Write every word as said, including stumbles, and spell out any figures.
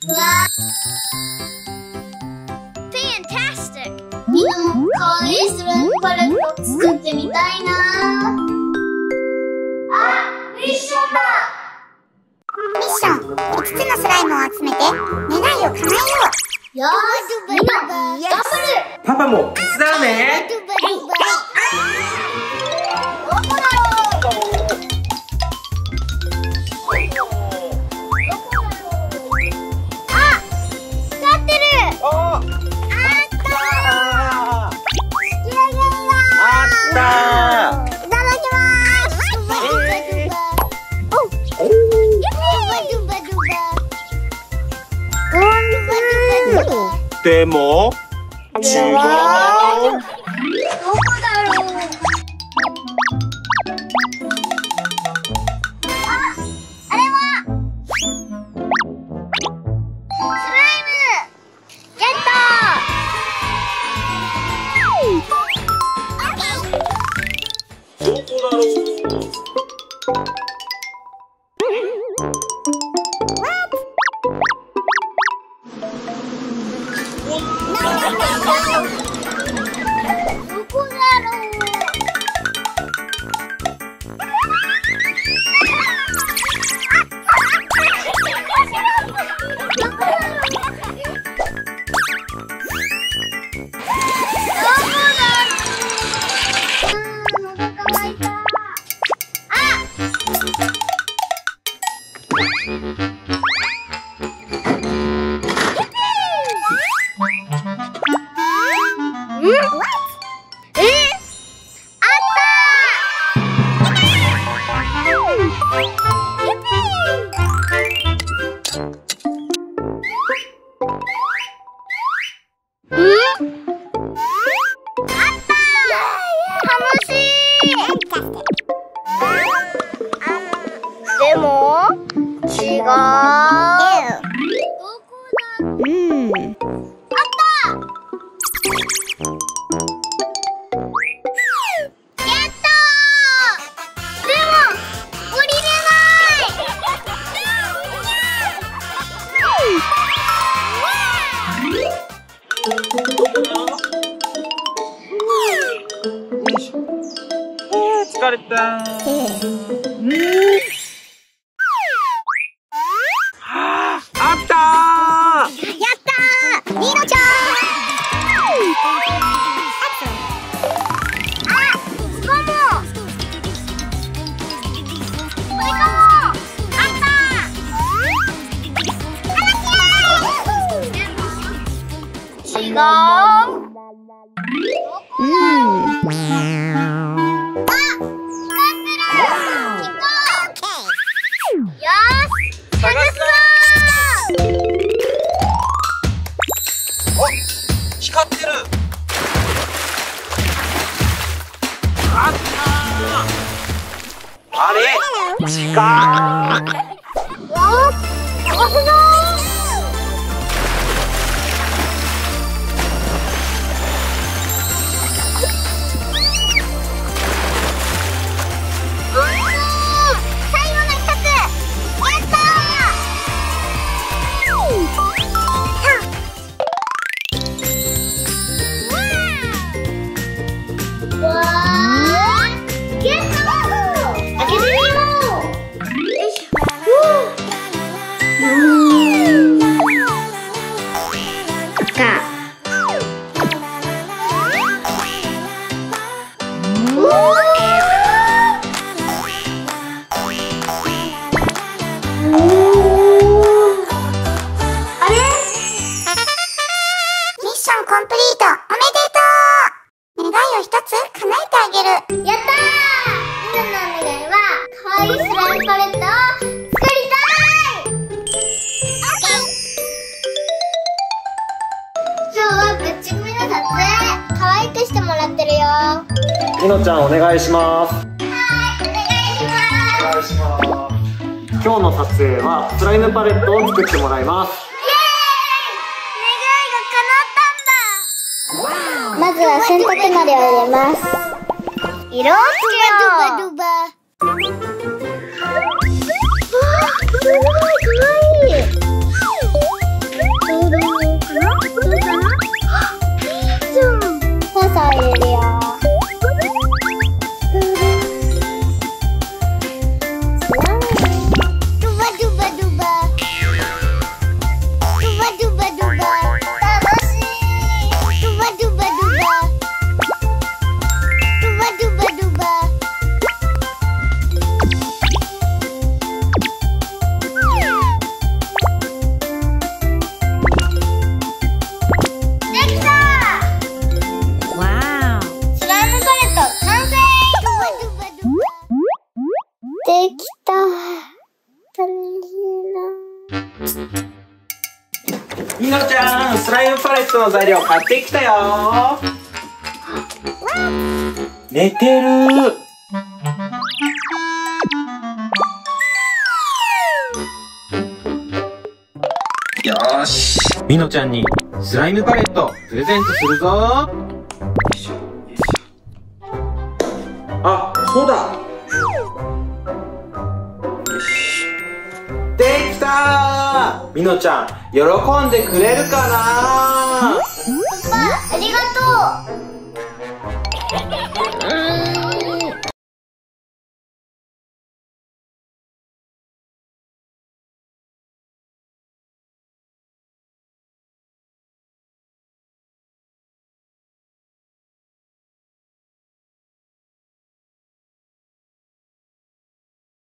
みんなもかわいいスライムパレット作ってみたいな。あ、ミッションだ。 ミッション、いつつのスライムを集めて願いを叶えよう。 よーし、みんな頑張る。 パパも手伝うね。 どこだろう。あ、光ってる。 おー、あったー。 いただきます。 でも違う。 どこだろう。あ、あれはスライム。ゲット。 どこだろう。 どこだろう。でも違う。どこだ。うん。あった。ゲット。でも降りれない。 疲れたー。あったー。 やったー、ニーノちゃん。 あ、ここも。これかも。あった。違う。 うん。 光ってる。あったー。あれ？近ー。 お、探すぞー。最後の一つ。やったー。わー、ゲット。開けてみよう。よいしょ。うーん。か。うー。あれ？ ミッションコンプリート、おめでとう。願いを一つ叶えてあげる。 やったー。みんなのお願いは可愛いスライムパレットを作りたい。今日はぶっちぐみの撮影可愛くしてもらってるよ。はみのちゃんお願いします。 ーい、お願いします。 お願いします。今日の撮影はスライムパレットを作ってもらいます。 まずは洗濯のりを入れます。色をつけよう。わあ、すごいかわいい。 た。楽しいな。 みのちゃん、スライムパレットの材料買ってきたよ。寝てる。よーし、みのちゃんにスライムパレットプレゼントするぞ。よいしょよいしょ。あ、そうだ。よし、できたー。みのちゃん喜んでくれるかな。